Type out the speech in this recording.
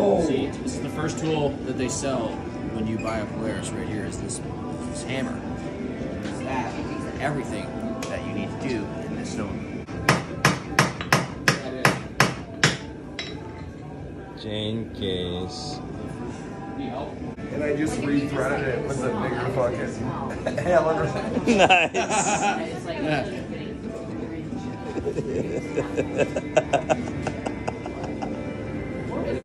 Oh. See, this is the first tool that they sell when you buy a Polaris. Right here is this hammer. It's that for everything that you need to do in this snowmobile. Jane case. And I just rethreaded it with a bigger fucking hammer. Nice. Yeah.